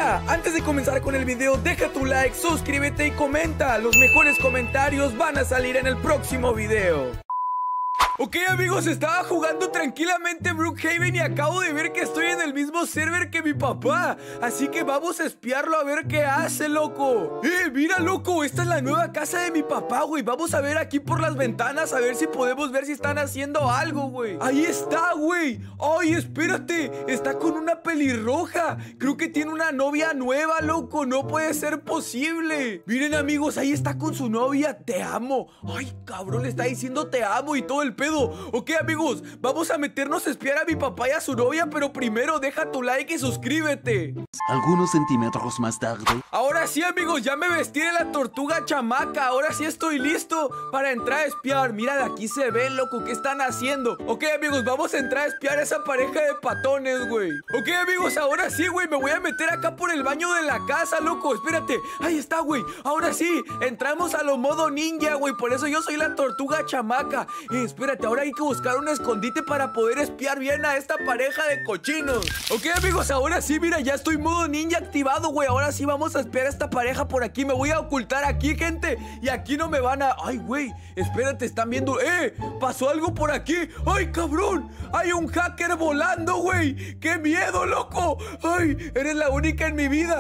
Mira, antes de comenzar con el video, deja tu like, suscríbete y comenta. Los mejores comentarios van a salir en el próximo video. Ok amigos, estaba jugando tranquilamente Brookhaven y acabo de ver que estoy en el mismo server que mi papá. Así que vamos a espiarlo a ver qué hace, loco. Mira, loco, esta es la nueva casa de mi papá, güey. Vamos a ver aquí por las ventanas, a ver si podemos ver si están haciendo algo, güey. Ahí está, güey. Ay, espérate, está con una pelirroja. Creo que tiene una novia nueva, loco. No puede ser posible. Miren amigos, ahí está con su novia. Te amo. Ay, cabrón, le está diciendo te amo y todo el pedo. Ok amigos, vamos a meternos a espiar a mi papá y a su novia, pero primero deja tu like y suscríbete. Algunos centímetros más tarde. Ahora sí amigos, ya me vestí de la tortuga chamaca. Ahora sí estoy listo para entrar a espiar. Mira, de aquí se ve, loco, ¿qué están haciendo? Ok amigos, vamos a entrar a espiar a esa pareja de patones, güey. Ok amigos, ahora sí, güey, me voy a meter acá por el baño de la casa, loco. Espérate, ahí está, güey. Ahora sí, entramos a lo modo ninja, güey. Por eso yo soy la tortuga chamaca. Espérate, ahora hay que buscar un escondite para poder espiar bien a esta pareja de cochinos. Ok amigos, ahora sí, mira, ya estoy modo ninja activado, güey. Ahora sí vamos a espiar a esta pareja por aquí. Me voy a ocultar aquí, gente, y aquí no me van a... Ay, güey, espérate, están viendo... pasó algo por aquí. Ay, cabrón, hay un hacker volando, güey. ¡Qué miedo, loco! Ay, eres la única en mi vida.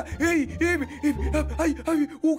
Ay, un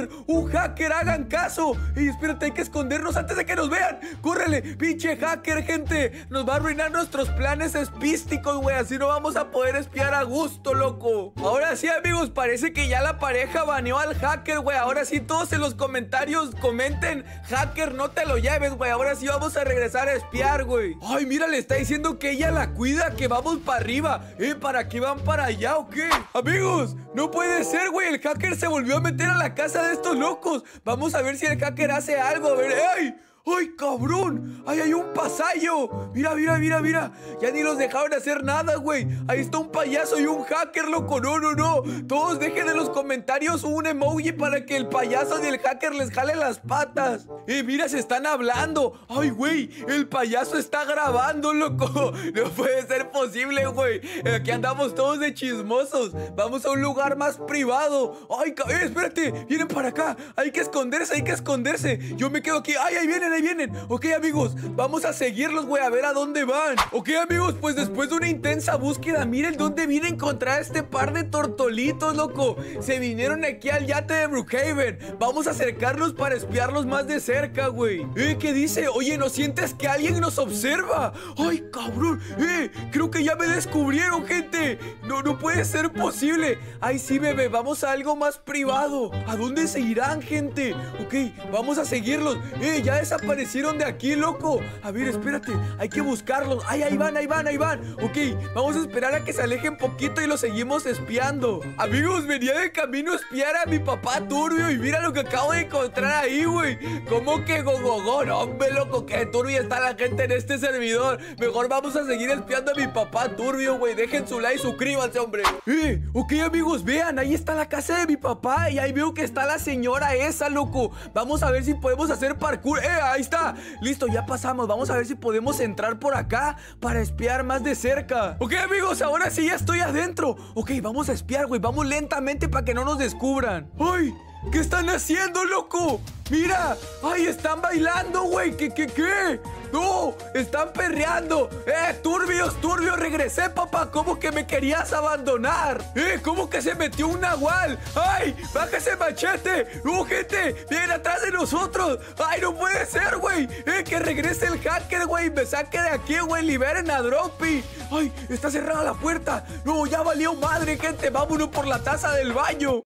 hacker, hagan caso. Espérate, hay que escondernos antes de que nos vean. ¡Córrele! Pinche hacker, gente. Nos va a arruinar nuestros planes espísticos, güey. Así no vamos a poder espiar a gusto, loco. Ahora sí, amigos, parece que ya la pareja baneó al hacker, güey. Ahora sí, todos en los comentarios comenten: hacker, no te lo lleves, güey. Ahora sí vamos a regresar a espiar, güey. Ay, mira, le está diciendo que ella la cuida, que vamos para arriba. ¿Para qué van para allá o qué? Amigos, no puede ser, güey. El hacker se volvió a meter a la casa de estos locos. Vamos a ver si el hacker hace algo. A ver, ¡ay! ¡Ay, cabrón! ¡Ahí hay un pasallo! Mira, mira, mira, mira. Ya ni los dejaron hacer nada, güey. Ahí está un payaso y un hacker, loco. No, no, no. Todos dejen en los comentarios un emoji para que el payaso y el hacker les jale las patas. Mira, se están hablando. ¡Ay, güey! El payaso está grabando, loco. No puede ser posible, güey. Aquí andamos todos de chismosos. Vamos a un lugar más privado. ¡Ay, espérate! Vienen para acá. Hay que esconderse, hay que esconderse. Yo me quedo aquí. ¡Ay, ahí vienen! Ahí vienen. Ok amigos, vamos a seguirlos, güey, a ver a dónde van. Ok amigos, pues después de una intensa búsqueda, miren dónde vine a encontrar a este par de tortolitos, loco. Se vinieron aquí al yate de Brookhaven. Vamos a acercarnos para espiarlos más de cerca, güey. ¿Qué dice? Oye, ¿no sientes que alguien nos observa? Ay, cabrón. Creo que ya me descubrieron, gente. No puede ser posible. Ay, sí, bebé, vamos a algo más privado. ¿A dónde se irán, gente? Ok, vamos a seguirlos. Ya desaparecieron de aquí, loco. A ver, espérate, hay que buscarlos. Ay, ahí van, ahí van, ahí van. Ok, vamos a esperar a que se alejen poquito y los seguimos espiando. Amigos, venía de camino a espiar a mi papá turbio y mira lo que acabo de encontrar ahí, güey. ¿Cómo que gogogo? No, hombre, loco, que turbio está la gente en este servidor. Mejor vamos a seguir espiando a mi papá turbio, güey. Dejen su like, suscríbanse, hombre. Ok, amigos, vean, ahí está la casa de mi papá y ahí veo que está la señora esa, loco. Vamos a ver si podemos hacer parkour. Ahí está. Listo, ya pasamos. Vamos a ver si podemos entrar por acá para espiar más de cerca. Ok, amigos, ahora sí ya estoy adentro. Ok, vamos a espiar, güey. Vamos lentamente para que no nos descubran. ¡Ay! ¿Qué están haciendo, loco? ¡Mira! ¡Ay, están bailando, güey! ¿Qué? ¡No! ¡Están perreando! ¡Turbios! ¡Regresé, papá! ¿Cómo que me querías abandonar? ¿Cómo que se metió un nahual? ¡Ay! ¡Baja ese machete! ¡No, gente! ¡Vienen atrás de nosotros! ¡Ay, no puede ser, güey! ¡Que regrese el hacker, güey! ¡Me saque de aquí, güey! ¡Liberen a Droppy! ¡Ay! ¡Está cerrada la puerta! ¡No! ¡Ya valió madre, gente! ¡Vámonos por la taza del baño!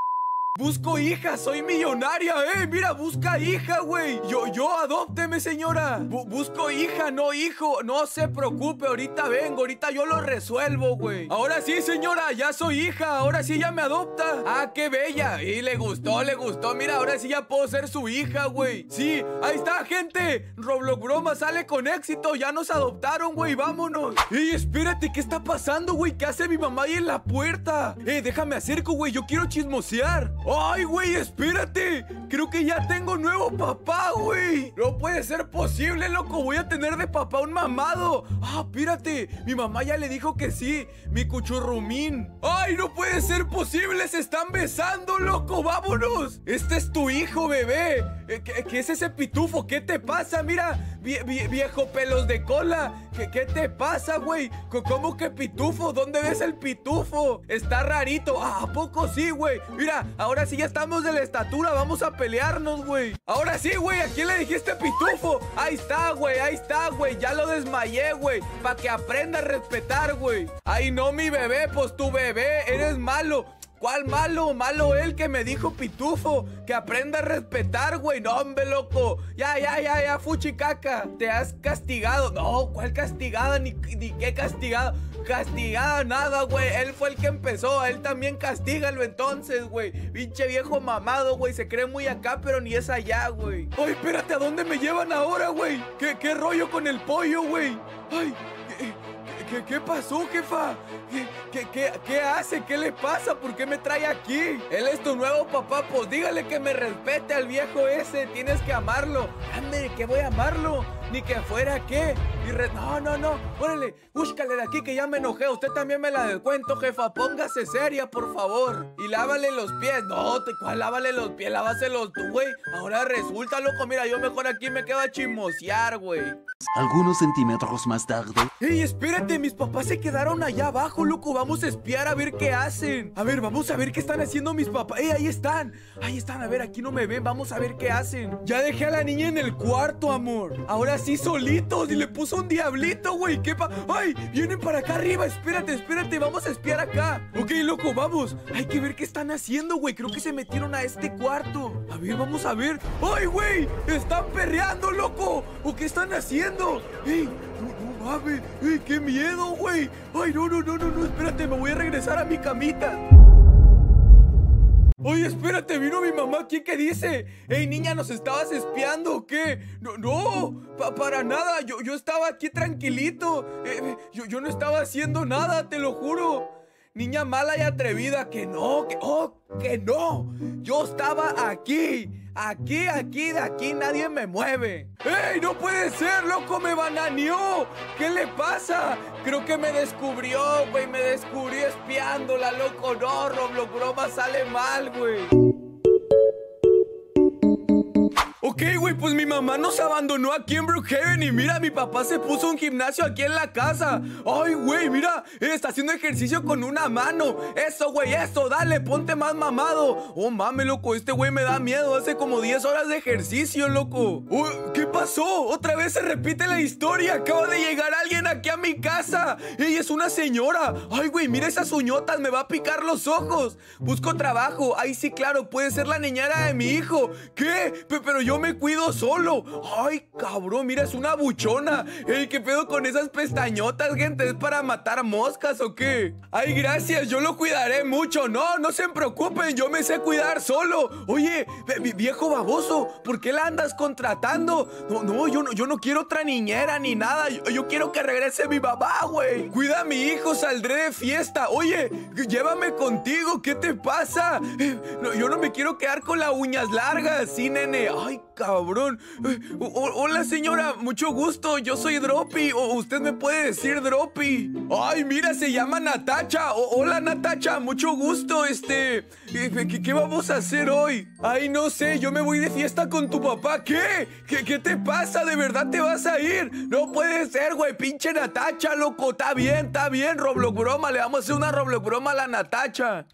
Busco hija, soy millonaria, mira, busca hija, güey. Yo, adópteme, señora. Busco hija, no hijo. No se preocupe, ahorita vengo, ahorita yo lo resuelvo, güey. Ahora sí, señora, ya soy hija, ahora sí ya me adopta. Ah, qué bella. Y le gustó. Mira, ahora sí ya puedo ser su hija, güey. Sí, ahí está, gente. Roblox Broma sale con éxito, ya nos adoptaron, güey, vámonos. Espérate, ¿qué está pasando, güey? ¿Qué hace mi mamá ahí en la puerta? Déjame acerco, güey, yo quiero chismosear. ¡Ay, güey, espérate! Creo que ya tengo nuevo papá, güey. No puede ser posible, loco. Voy a tener de papá un mamado. Ah, espérate. Mi mamá ya le dijo que sí. Mi cuchurrumín. ¡Ay, no puede ser posible! ¡Se están besando, loco! ¡Vámonos! Este es tu hijo, bebé. ¿Qué es ese pitufo? ¿Qué te pasa? Mira, viejo pelos de cola. ¿Qué te pasa, güey? ¿Cómo que pitufo? ¿Dónde ves el pitufo? Está rarito. ¿A poco sí, güey? Mira, ahora sí ya estamos de la estatura. Vamos a pelearnos, güey. Ahora sí, güey. ¿A quién le dijiste pitufo? Ahí está, güey. Ahí está, güey. Ya lo desmayé, güey. Para que aprenda a respetar, güey. Ay, no, mi bebé. Pues tu bebé. Eres malo. ¿Cuál malo? Malo él que me dijo pitufo. Que aprenda a respetar, güey. No, hombre, loco. Ya, fuchicaca. Te has castigado. No, ¿cuál castigada? Ni qué castigado. Castigada nada, güey. Él fue el que empezó. Él también castígalo entonces, güey. Pinche viejo mamado, güey. Se cree muy acá, pero ni es allá, güey. Ay, espérate, ¿a dónde me llevan ahora, güey? ¿Qué rollo con el pollo, güey? Ay, ¿qué pasó, jefa? ¿Qué hace? ¿Qué le pasa? ¿Por qué me trae aquí? Él es tu nuevo papá, pues dígale que me respete al viejo ese. Tienes que amarlo. Hombre, ¿qué voy a amarlo? Ni que fuera qué. No. Órale, búscale de aquí que ya me enojé. Usted también me la descuento, jefa. Póngase seria, por favor. Y lávale los pies. No, ¿cuál lávale los pies? Lávaselos tú, güey. Ahora resulta, loco. Mira, yo mejor aquí me quedo a chismosear, güey. Algunos centímetros más tarde. ¡Ey, espérate! Mis papás se quedaron allá abajo, loco. Vamos a espiar a ver qué hacen. A ver, vamos a ver qué están haciendo mis papás. ¡Ey, ahí están! Ahí están, a ver, aquí no me ven. Vamos a ver qué hacen. Ya dejé a la niña en el cuarto, amor. Ahora sí solitos. Y le puso un diablito, güey. ¡Ay! Vienen para acá arriba. Espérate. Vamos a espiar acá. Ok, loco, vamos. Hay que ver qué están haciendo, güey. Creo que se metieron a este cuarto. A ver, vamos a ver. ¡Ay, güey! Están perreando, loco. ¿O qué están haciendo? ¡Ey! No mames. ¡Ey, qué miedo, güey! ¡Ay, no! Espérate, me voy a regresar a mi camita. Oye, espérate, vino mi mamá aquí. ¿Qué dice? Ey, niña, ¿nos estabas espiando o qué? No, para nada. Yo estaba aquí tranquilito. Yo no estaba haciendo nada, te lo juro. Niña mala y atrevida. Que no. Yo estaba aquí. Aquí, de aquí nadie me mueve. ¡Ey, no puede ser, loco! ¡Me bananeó! ¿Qué le pasa? Creo que me descubrió, güey. Me descubrió espiándola, loco. No, Roblox broma sale mal, güey. Ok, güey, pues mi mamá nos abandonó aquí en Brookhaven. Y mira, mi papá se puso un gimnasio aquí en la casa. Ay, güey, mira, está haciendo ejercicio con una mano. Eso, güey, eso, dale, ponte más mamado. Oh, mames, loco, este güey me da miedo. Hace como 10 horas de ejercicio, loco. ¿Qué pasó? Otra vez se repite la historia. Acaba de llegar alguien aquí a mi casa. Ey, es una señora. Ay, güey, mira esas uñotas, me va a picar los ojos. Busco trabajo. Ay, sí, claro, puede ser la niñera de mi hijo. ¿Qué? Pero yo me cuido solo. Ay, cabrón, mira, es una buchona. Ey, ¿qué pedo con esas pestañotas, gente? ¿Es para matar moscas o qué? Ay, gracias, yo lo cuidaré mucho. No se preocupen, yo me sé cuidar solo. Oye, viejo baboso, ¿por qué la andas contratando? No, yo no quiero otra niñera ni nada. Yo quiero que regrese mi mamá, güey. Cuida a mi hijo, saldré de fiesta. Oye, llévame contigo, ¿qué te pasa? Yo no me quiero quedar con las uñas largas, sí, nene. Ay, cabrón. Hola, señora, mucho gusto. Yo soy Droppy. O usted me puede decir Droppy. Ay, mira, se llama Natacha. Hola, Natacha, mucho gusto. ¿Qué vamos a hacer hoy? Ay, no sé, yo me voy de fiesta con tu papá. ¿Qué? ¿Qué te pasa? ¿De verdad te vas a ir? No puede ser, güey, pinche Natacha, loco. Está bien, Roblox broma. Le vamos a hacer una Roblox broma a la Natacha.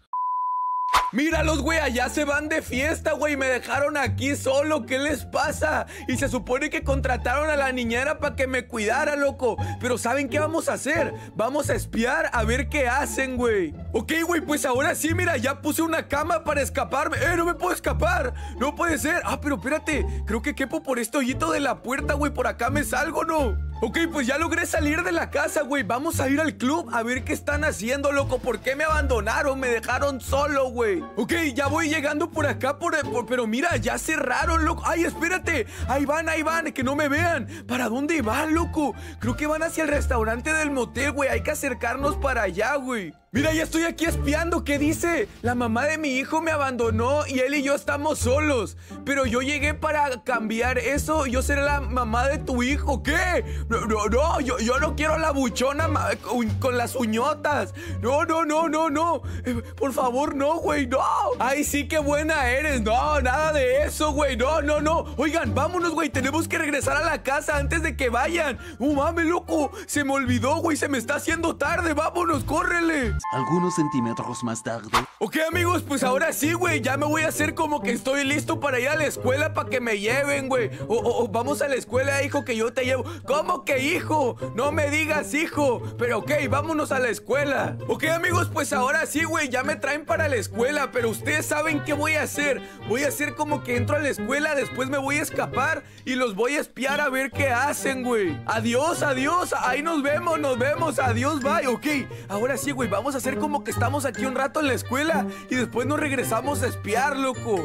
Míralos, güey, allá se van de fiesta, güey. Me dejaron aquí solo, ¿qué les pasa? Y se supone que contrataron a la niñera para que me cuidara, loco. Pero ¿saben qué vamos a hacer? Vamos a espiar a ver qué hacen, güey. Ok, güey, pues ahora sí, mira, ya puse una cama para escaparme. No me puedo escapar, no puede ser. Pero espérate, creo que quepo por este hoyito de la puerta, güey. Por acá me salgo, ¿no? Ok, pues ya logré salir de la casa, güey. Vamos a ir al club a ver qué están haciendo, loco. ¿Por qué me abandonaron? Me dejaron solo, güey. Ok, ya voy llegando por acá, pero mira, ya cerraron, loco. Ay, espérate. Ahí van, que no me vean. ¿Para dónde van, loco? Creo que van hacia el restaurante del motel, güey. Hay que acercarnos para allá, güey. Mira, ya estoy aquí espiando. ¿Qué dice? La mamá de mi hijo me abandonó y él y yo estamos solos. Pero yo llegué para cambiar eso. Yo seré la mamá de tu hijo. ¿Qué? No, yo no quiero la buchona con las uñotas. No. Por favor, no, güey, no. Ay, sí, qué buena eres. No, nada de eso, güey. No. Oigan, vámonos, güey. Tenemos que regresar a la casa antes de que vayan. No mames, loco. Se me olvidó, güey. Se me está haciendo tarde. Vámonos, córrele. Algunos centímetros más tarde. Ok, amigos, pues ahora sí, güey. Ya me voy a hacer como que estoy listo para ir a la escuela para que me lleven, güey. O vamos a la escuela, hijo, que yo te llevo. ¿Cómo que hijo? No me digas hijo. Pero ok, vámonos a la escuela. Ok, amigos, pues ahora sí, güey. Ya me traen para la escuela. Pero ustedes saben qué voy a hacer. Voy a hacer como que entro a la escuela. Después me voy a escapar y los voy a espiar a ver qué hacen, güey. Adiós. Ahí nos vemos. Adiós, bye. Ok, ahora sí, güey. Vamos a hacer como que estamos aquí un rato en la escuela y después nos regresamos a espiar, loco.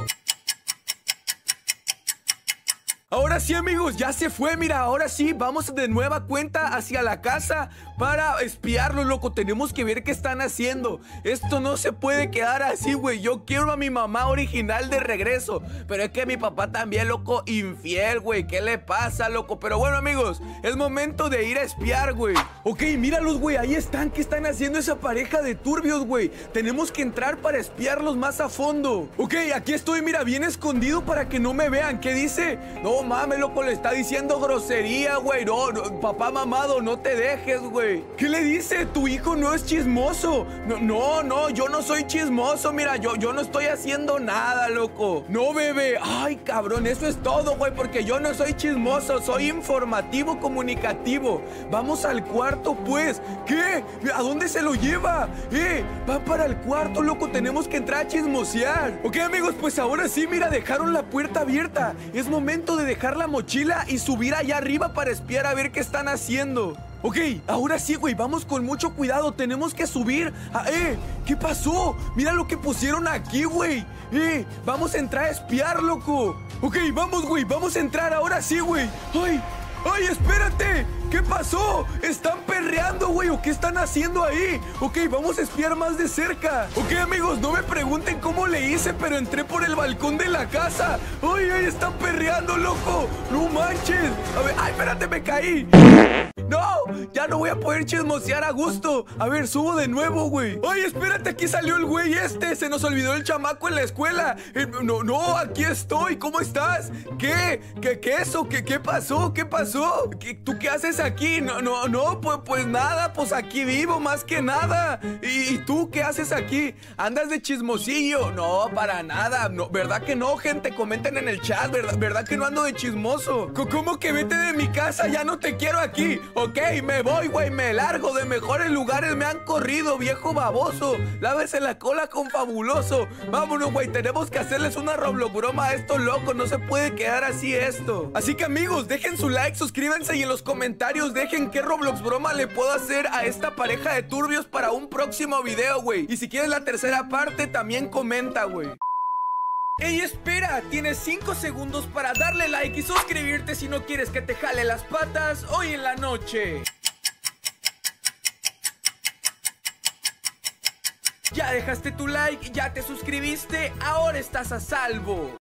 Ahora sí, amigos, ya se fue. Mira, ahora sí, vamos de nueva cuenta hacia la casa para espiarlo, loco. Tenemos que ver qué están haciendo. Esto no se puede quedar así, güey. Yo quiero a mi mamá original de regreso. Pero es que mi papá también, loco, infiel, güey. ¿Qué le pasa, loco? Pero bueno, amigos, es momento de ir a espiar, güey. Ok, míralos, güey. Ahí están. ¿Qué están haciendo esa pareja de turbios, güey? Tenemos que entrar para espiarlos más a fondo. Ok, aquí estoy, mira, bien escondido para que no me vean. ¿Qué dice? No mames, loco, le está diciendo grosería, güey. No, papá mamado, no te dejes, güey. ¿Qué le dice? Tu hijo no es chismoso. No, yo no soy chismoso. Mira, yo no estoy haciendo nada, loco. No, bebé. Ay, cabrón, eso es todo, güey, porque yo no soy chismoso. Soy informativo, comunicativo. Vamos al cuarto, pues. ¿Qué? ¿A dónde se lo lleva? Va para el cuarto, loco. Tenemos que entrar a chismosear. Ok, amigos, pues ahora sí, mira, dejaron la puerta abierta. Es momento de dejar la mochila y subir allá arriba para espiar a ver qué están haciendo. Ok, ahora sí, güey, vamos con mucho cuidado. Tenemos que subir. ¿Qué pasó? Mira lo que pusieron aquí, güey. Vamos a entrar a espiar, loco. Ok, vamos, güey, vamos a entrar ahora sí, güey. ¡Ay, espérate! ¿Qué pasó? ¿Están perreando, güey? ¿O qué están haciendo ahí? Ok, vamos a espiar más de cerca. Ok, amigos, no me pregunten cómo le hice, pero entré por el balcón de la casa. ¡Ay, están perreando, loco! ¡No manches! A ver, ¡ay, espérate, me caí! ¡No! Ya no voy a poder chismosear a gusto. A ver, subo de nuevo, güey. ¡Ay, espérate! Aquí salió el güey este. Se nos olvidó el chamaco en la escuela. No, aquí estoy. ¿Cómo estás? ¿Qué eso? ¿Qué pasó? ¿Qué pasó? ¿Tú qué haces aquí? No, pues nada. Pues aquí vivo, más que nada. ¿Y tú qué haces aquí? ¿Andas de chismosillo? No, para nada. No, ¿verdad que no, gente? Comenten en el chat. ¿Verdad que no ando de chismoso? ¿Cómo que vete de mi casa? Ya no te quiero aquí. Ok, me voy, güey, me largo. De mejores lugares me han corrido, viejo baboso. Lávese la cola con Fabuloso. Vámonos, güey, tenemos que hacerles una Roblox broma a estos locos. No se puede quedar así esto. Así que, amigos, dejen su like, suscríbanse y en los comentarios dejen qué Roblox broma le puedo hacer a esta pareja de turbios para un próximo video, güey. Y si quieres la tercera parte, también comenta, güey. ¡Ey, espera! Tienes 5 segundos para darle like y suscribirte si no quieres que te jale las patas hoy en la noche. Ya dejaste tu like, ya te suscribiste, ahora estás a salvo.